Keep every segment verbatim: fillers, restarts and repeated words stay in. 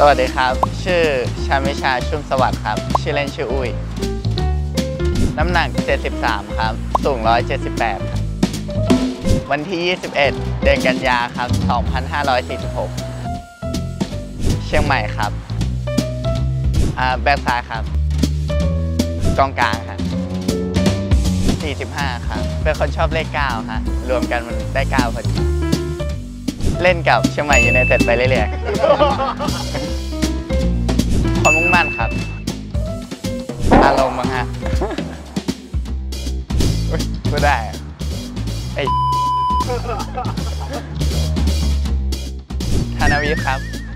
สวัสดีครับชื่อชามิชาชุ่มสวัสดิ์ครับชื่อเล่นชื่ออุ้ยน้ำหนักเจ็ดสิบสามครับสูงหนึ่งร้อยเจ็ดสิบแปดครับวันที่ยี่สิบเอ็ดเดือนกันยาครับสองพันห้าร้อยสี่สิบหกเชียงใหม่ครับอ่าแบ็คซ้ายครับกองกลางครับสี่สิบห้าครับเป็นคนชอบเลขเก้าฮะรวมกันมันได้เก้าพอดีเล่นกับเชียงใหม่ยูไนเต็ดไปเรื่อยๆความมุ่งมั่นครับอารมณ์มั้งฮะพูดได้ไอ้ธนวิทย์ครับ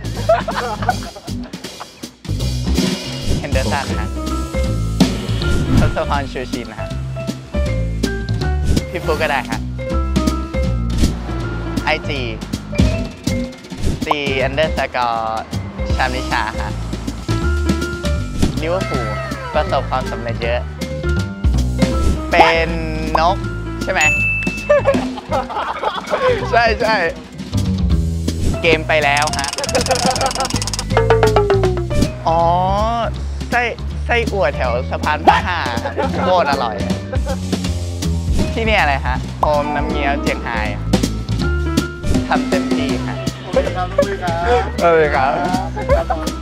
เฮนเดอร์สันฮะทศพรชูชินฮะพี่ปุ๊กก็ได้ครับไอจีซีอันเดอร์สกอร์ชามิชาฮะลิเวอร์พูลประสบความสำเร็จเยอะเป็นนกใช่ไหม ใช่ใช่เกมไปแล้วฮะอ๋อไส้ไส้อั่วแถวสะพานพระห้าโคตรอร่อยที่นี่อะไรฮะโฮมน้ำเงี้ยวเจียงไฮ้ทำเต็มที่ค่ะขอบคุณครับเออครับ